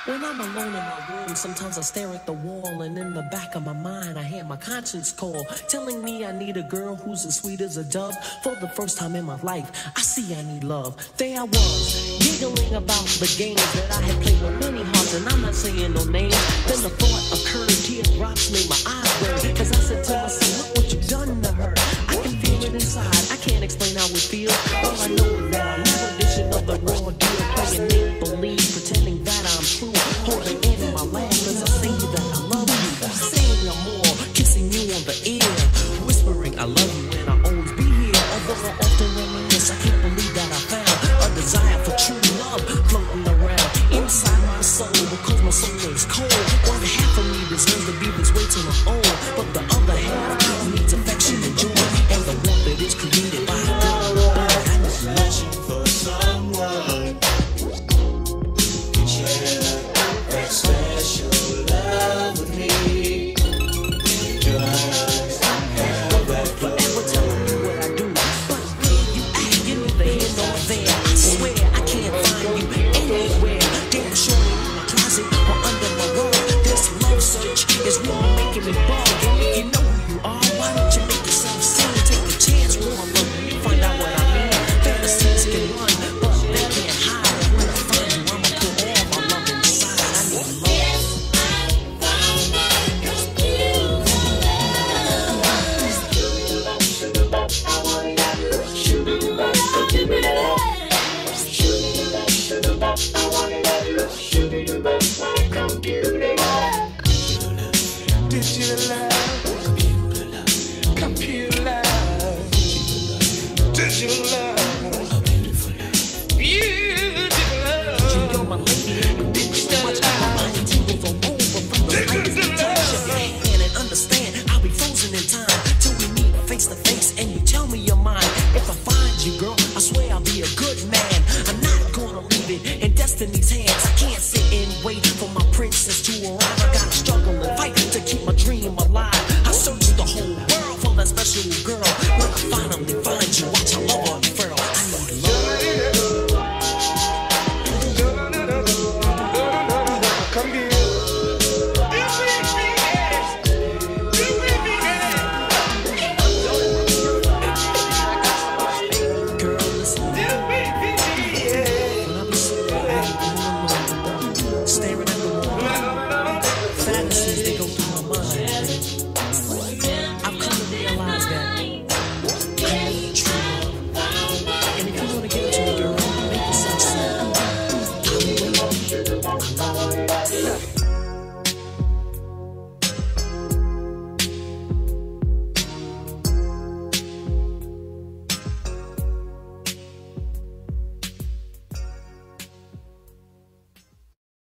When I'm alone in my room, sometimes I stare at the wall, and in the back of my mind I hear my conscience call, telling me I need a girl who's as sweet as a dove. For the first time in my life, I see I need love. There I was, giggling about the games that I had played with many hearts, and I'm not saying no names. Then the thought occurred, teardrops made my eyes burn, cause I said to myself, look what you've done to her. I can feel it inside, I can't explain how it feels. All I know is that I'm an edition of the raw deal, playing make-believe, pretending that I'm true, holding in my laugh as I say that I love you, saying I'm more, kissing you on the ear, whispering I love you and I'll always be here. Although I often reminisce, I can't believe that I found a desire for true love floating around inside my soul, because my soul is cold. One half of me deserves to be this way till I'm old, but the other half needs affection and joy, and the warmth that is created by God. I just love for someone to share that special love with me. Just have that forever telling you what I do, but where you at? You're neither here nor there. I swear I can't find you anywhere. Damn sure in my closet or under my rug. This love search is really making me bug. And if you know who you are, why don't you make yourself seen? Take a chance, warm up, find out what I mean. Fantasies can run, but they can't hide. When I find you, I'ma put all my love inside. I need love. Digital love, computer love, digital love, beautiful love. You're my lady, digital love. My mind tingles all over from the height of the touch of your hand, and understand I'll be frozen in time.